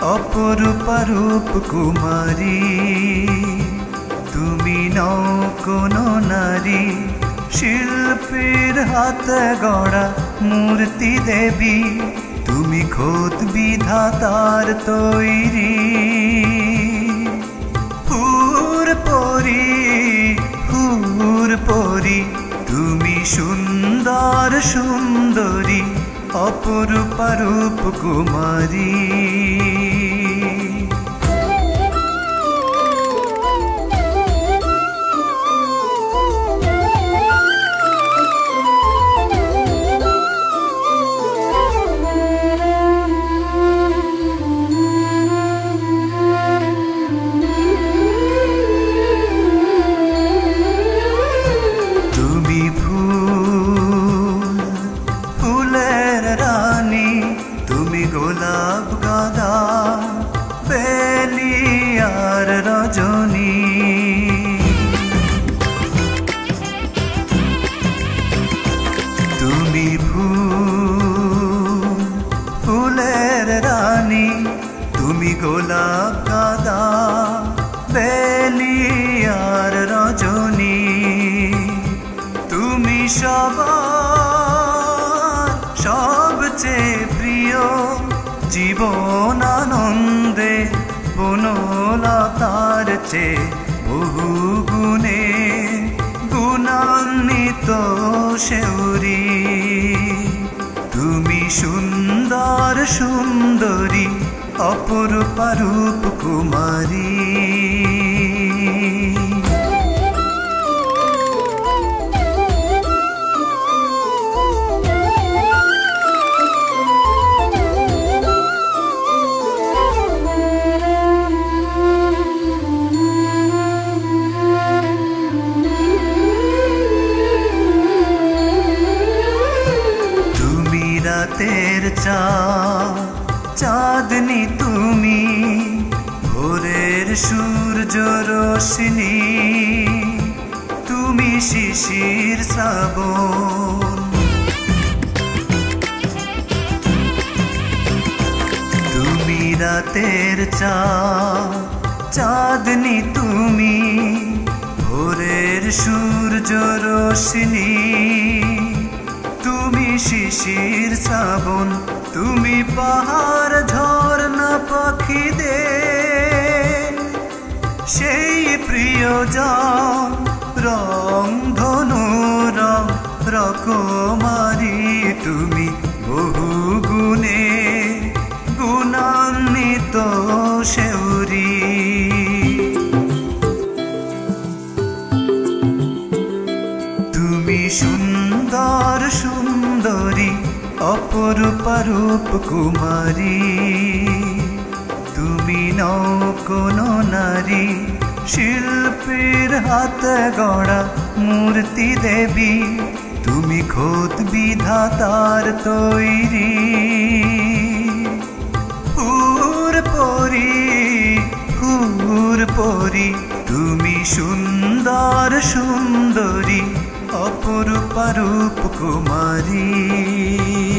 অপরূপা রূপ কুমারী, তুমি নও কোনো নারী, শিল্পীর হাতে গড়া মূর্তি দেবী, তুমি খোদ বিধাতার তৈরি। হুর পরি, হুর পরি, তুমি সুন্দর সুন্দরী, অপরূপা রূপ কুমারী। গোলাপ গাঁদা বেলি আর রজনী, তুমি ফুলের রানী, তুমি গোলাপ গাঁদা বেলি আর রজনী, তুমি সবার সবচেয়ে প্রিয়, জীবন আনন্দে বনলতার চেয়ে বহু গুণে গুণান্বিত শেউরি, তুমি সুন্দর সুন্দরী, অপরূপা রূপ কুমারী। রাতের চাঁদনি তুমি, ভোরের সূর্য রোশনি, তুমি শিশির শ্রাবণ, তুমি রাতের চাঁদনি তুমি, ভোরের সূর্য রোশনি, তুমি শিশির শ্রাবণ, তুমি পাহাড় ঝর্ণা পাখিদের সেই প্রিয়জন, রং ধনু রং রকমারি, তুমি বহু গুণে গুণান্বিত শেউরি, তুমি সুন্দর সুন্দরী, অপরূপা রূপ কুমারী, তুমি নও কোনো নারী, শিল্পীর হাতে গড়া মূর্তি দেবী, তুমি খোদ বিধাতার তৈরি। হুর পরি, হুর পরি, তুমি সুন্দর সুন্দরী, অপরূপা রূপ কুমারী।